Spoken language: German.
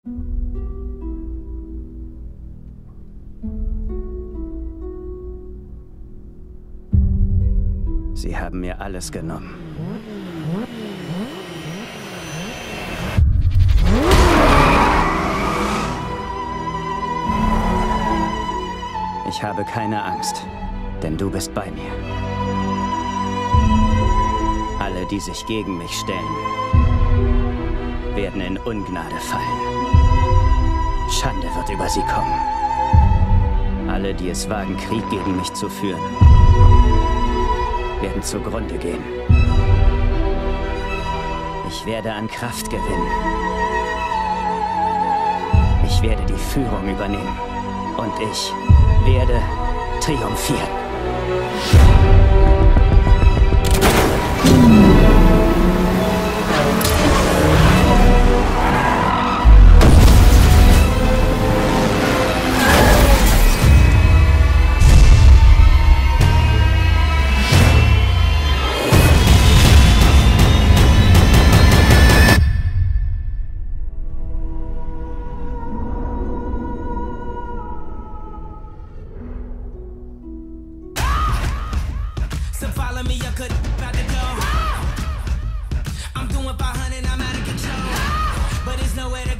Sie haben mir alles genommen. Ich habe keine Angst, denn du bist bei mir. Alle, die sich gegen mich stellen, werden in Ungnade fallen. Schande wird über sie kommen. Alle, die es wagen, Krieg gegen mich zu führen, werden zugrunde gehen. Ich werde an Kraft gewinnen. Ich werde die Führung übernehmen. Und ich werde triumphieren. Follow me, I could about to go. I'm doing 500, I'm out of control. But there's nowhere to